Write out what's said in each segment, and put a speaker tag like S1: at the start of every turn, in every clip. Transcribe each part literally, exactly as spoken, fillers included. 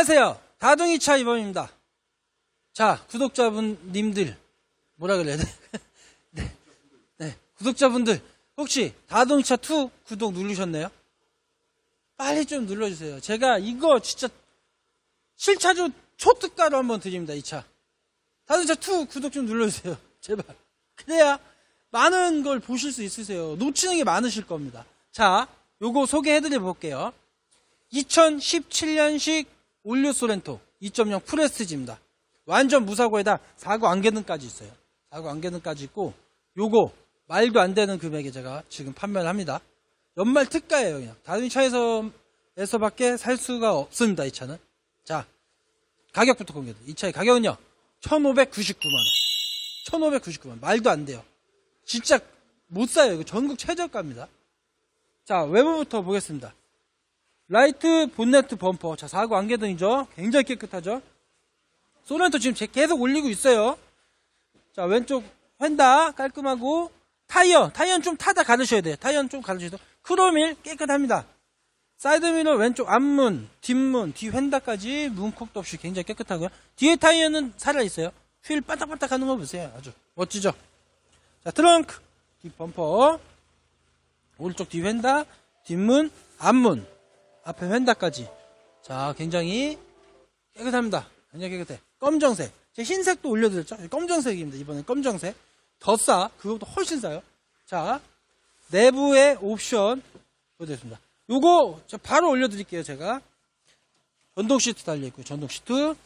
S1: 안녕하세요. 다둥이차 이범입니다. 자, 구독자분님들, 뭐라 그래야 돼? 네, 네, 구독자분들, 혹시 다둥이차 투 구독 누르셨나요? 빨리 좀 눌러주세요. 제가 이거 진짜 실차주 초특가로 한번 드립니다, 이 차. 다둥이차 투 구독 좀 눌러주세요. 제발. 그래야 많은 걸 보실 수 있으세요. 놓치는 게 많으실 겁니다. 자, 요거 소개해드려 볼게요. 이천십칠 년식 올류 소렌토 이 점 영 프레스티지입니다. 완전 무사고에다 사고 안개등까지 있어요. 사고 안개등까지 있고, 요거 말도 안 되는 금액에 제가 지금 판매를 합니다. 연말 특가예요. 그냥 다둥이차에서 에서밖에 살 수가 없습니다, 이 차는. 자, 가격부터 공개드릴게요. 이 차의 가격은요 천오백구십구만 원. 천오백구십구만 원. 말도 안 돼요. 진짜 못 사요. 이거 전국 최저가입니다. 자, 외부부터 보겠습니다. 라이트 본네트 범퍼. 자, 사고 안개등이죠. 굉장히 깨끗하죠. 소렌토 지금 계속 올리고 있어요. 자, 왼쪽 휀다 깔끔하고, 타이어 타이어는 좀 타다 가르셔야 돼요. 타이어는 좀 가르셔야 돼요. 크롬일 깨끗합니다. 사이드미러, 왼쪽 앞문, 뒷문, 뒤 휀다까지 문콕도 없이 굉장히 깨끗하고요. 뒤에 타이어는 살아있어요. 휠 반딱반딱 하는 거 보세요. 아주 멋지죠. 자, 트렁크 뒷 범퍼, 오른쪽 뒤 휀다, 뒷문, 앞문, 앞에 휀다까지. 자, 굉장히 깨끗합니다. 굉장히 깨끗해. 검정색. 제가 흰색도 올려드렸죠. 검정색입니다. 이번엔 검정색. 더 싸. 그것보다 훨씬 싸요. 자, 내부의 옵션 보여드리겠습니다. 요거 바로 올려드릴게요. 제가 전동 시트 달려있고요. 전동 시트.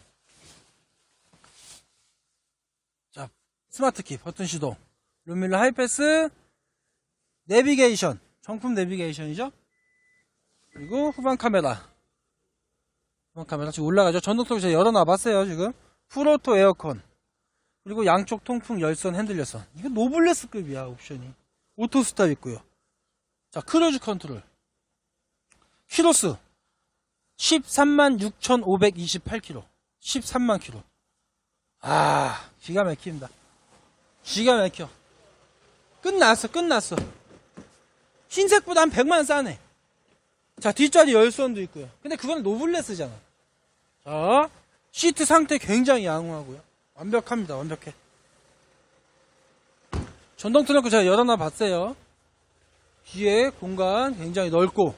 S1: 자, 스마트 키 버튼 시동, 룸밀러 하이패스, 내비게이션, 정품 내비게이션이죠. 그리고 후방 카메라. 후방 카메라 지금 올라가죠. 전동통을 제가 열어놔봤어요. 지금 풀오토 에어컨, 그리고 양쪽 통풍 열선, 핸들 열선. 이거 노블레스급이야. 옵션이 오토 스탑 있고요. 자, 크루즈 컨트롤. 키로수 십삼만 육천오백이십팔 킬로미터. 십삼만 킬로미터. 아, 기가 막힙니다. 기가 막혀. 끝났어. 끝났어. 흰색보다 한 백만 원 싸네. 자, 뒷자리 열선도 있고요. 근데 그건 노블레스잖아. 자, 시트 상태 굉장히 양호하고요. 완벽합니다. 완벽해. 전동 트렁크 제가 열어놔 봤어요. 뒤에 공간 굉장히 넓고,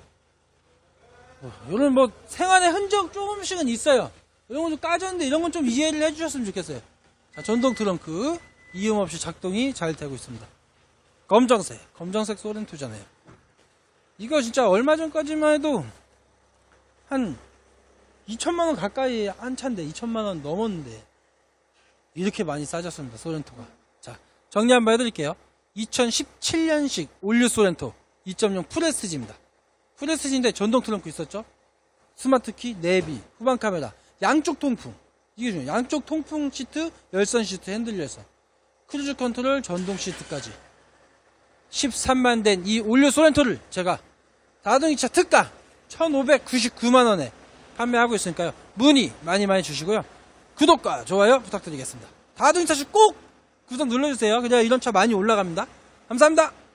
S1: 이런 뭐 생활의 흔적 조금씩은 있어요. 이런 건 좀 까졌는데 이런 건 좀 이해를 해주셨으면 좋겠어요. 자, 전동 트렁크 이음 없이 작동이 잘 되고 있습니다. 검정색, 검정색 소렌토잖아요. 이거 진짜 얼마 전까지만 해도 한 이천만 원 가까이 한 차인데, 이천만 원 넘었는데 이렇게 많이 싸졌습니다. 소렌토가. 자, 정리 한번 해드릴게요. 이천십칠 년식 올류 소렌토 이 점 영 프레스티지입니다. 프레스티지인데 전동 트렁크 있었죠. 스마트 키, 내비, 후방 카메라, 양쪽 통풍. 이게 중요해요. 양쪽 통풍 시트, 열선 시트, 핸들 열선, 크루즈 컨트롤, 전동 시트까지. 십삼만 된 이 올류 소렌토를 제가 다둥이차 특가 천오백구십구만 원에 판매하고 있으니까요. 문의 많이 많이 주시고요. 구독과 좋아요 부탁드리겠습니다. 다둥이차 꼭 구독 눌러주세요. 그래야 이런 차 많이 올라갑니다. 감사합니다.